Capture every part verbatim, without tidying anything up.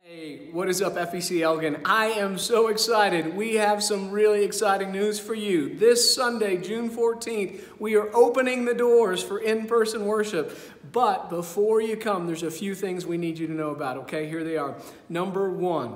Hey, what is up, F B C Elgin? I am so excited. We have some really exciting news for you. This Sunday, June fourteenth, we are opening the doors for in-person worship. But before you come, there's a few things we need you to know about, okay? Here they are. Number one,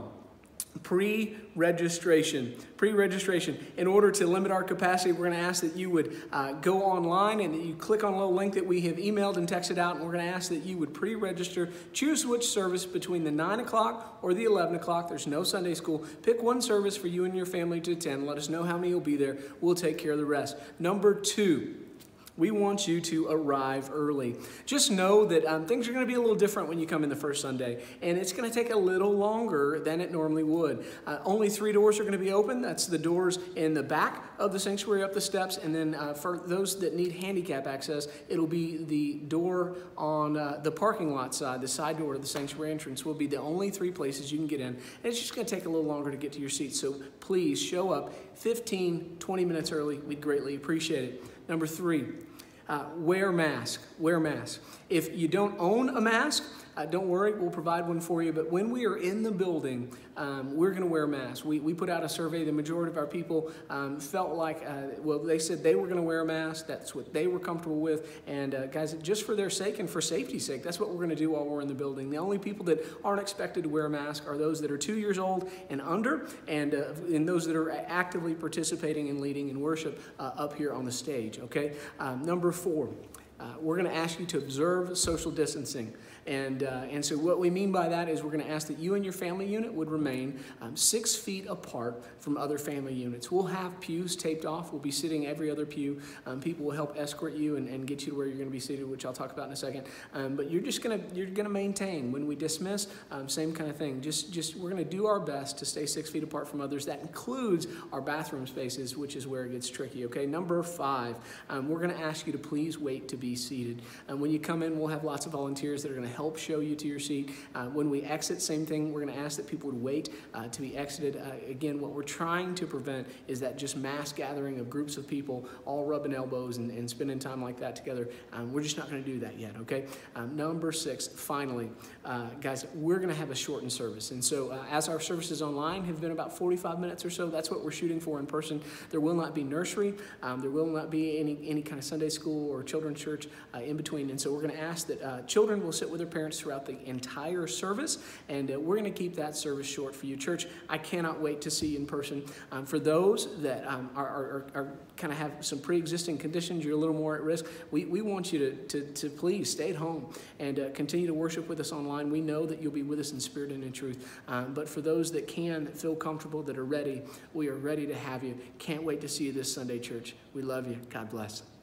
pre-registration. Pre-registration. In order to limit our capacity, we're going to ask that you would uh, go online and that you click on a little link that we have emailed and texted out, and we're going to ask that you would pre-register. Choose which service between the nine o'clock or the eleven o'clock. There's no Sunday school. Pick one service for you and your family to attend. Let us know how many will be there. We'll take care of the rest. Number two, we want you to arrive early. Just know that um, things are going to be a little different when you come in the first Sunday, and it's going to take a little longer than it normally would. Uh, only three doors are going to be open. That's the doors in the back of the sanctuary up the steps, and then uh, for those that need handicap access, it'll be the door on uh, the parking lot side, the side door of the sanctuary entrance will be the only three places you can get in, and it's just going to take a little longer to get to your seats, so please show up fifteen, twenty minutes early. We'd greatly appreciate it. Number three, uh, wear mask, wear mask. If you don't own a mask, uh, don't worry, we'll provide one for you. But when we are in the building, um, we're gonna wear masks. We, we put out a survey. The majority of our people um, felt like, uh, well, they said they were gonna wear a mask. That's what they were comfortable with. And uh, guys, just for their sake and for safety's sake, that's what we're gonna do while we're in the building. The only people that aren't expected to wear a mask are those that are two years old and under, and, uh, and those that are actively participating and leading in worship uh, up here on the stage, okay? Um, number four, uh, we're gonna ask you to observe social distancing. And, uh, and so what we mean by that is we're going to ask that you and your family unit would remain um, six feet apart from other family units. We'll have pews taped off. We'll be sitting every other pew. Um, people will help escort you and, and get you to where you're going to be seated, which I'll talk about in a second. Um, but you're just going to you're going to maintain. When we dismiss, um, same kind of thing. Just just we're going to do our best to stay six feet apart from others. That includes our bathroom spaces, which is where it gets tricky. Okay. Number five, um, we're going to ask you to please wait to be seated. And when you come in, we'll have lots of volunteers that are going to help show you to your seat. Uh, when we exit, same thing, we're going to ask that people would wait uh, to be exited. Uh, again, what we're trying to prevent is that just mass gathering of groups of people all rubbing elbows and, and spending time like that together. Um, we're just not going to do that yet, okay? Um, number six, finally, uh, guys, we're going to have a shortened service. And so uh, as our services online have been about forty-five minutes or so, that's what we're shooting for in person. There will not be nursery. Um, there will not be any, any kind of Sunday school or children's church uh, in between. And so we're going to ask that uh, children will sit with their parents throughout the entire service, and uh, we're going to keep that service short for you. Church, I cannot wait to see you in person. Um, for those that um, are, are, are kind of have some pre-existing conditions, you're a little more at risk, we, we want you to, to, to please stay at home and uh, continue to worship with us online. We know that you'll be with us in spirit and in truth, um, but for those that can, that feel comfortable, that are ready, we are ready to have you. Can't wait to see you this Sunday, church. We love you. God bless.